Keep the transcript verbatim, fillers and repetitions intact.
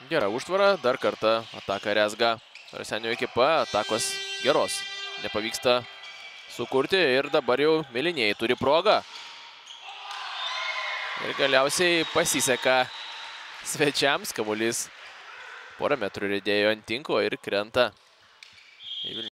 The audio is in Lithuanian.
Gera užtvara, dar kartą ataka rezga. Raseinių ekipa atakos geros nepavyksta sukurti ir dabar jau mėlynieji turi progą. Ir galiausiai pasiseka svečiams, kamuolys porą metrų riedėjo ant tinklo ir krenta.